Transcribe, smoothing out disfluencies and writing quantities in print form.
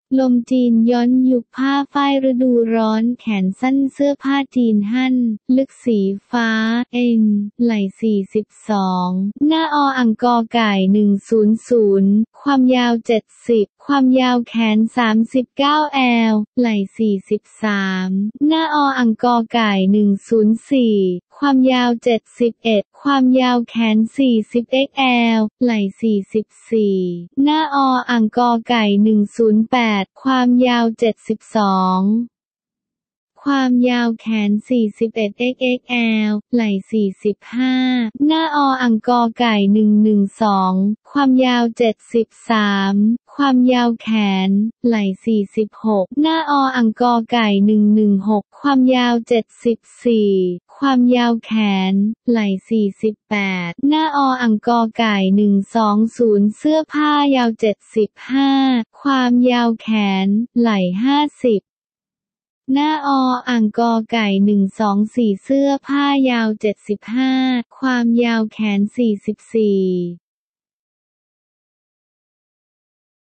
ลมจีนย้อนยุคผ้าฝ้ายฤดูร้อนแขนสั้นเสื้อผ้าจีนฮั่นลึกสีฟ้าไหล่42หน้าออังกอไก่100ความยาว70ความยาวแขน39แอลไหล่43หน้าออังกอไก่104ความยาว71ความยาวแขน40XL ไหล่44หน้าออังกอไก่108ความยาว72ความยาวแขน 41XL ไหล่45หน้าออังกอไก่112ความยาว73ความยาวแขนไหล่46หน้าออังกอไก่116ความยาว74ความยาวแขนไหล่48หน้าออังกอไก่120เสื้อผ้ายาว75ความยาวแขนไหล่50หน้าออังกอไก่124เสื้อผ้ายาว75ความยาวแขน44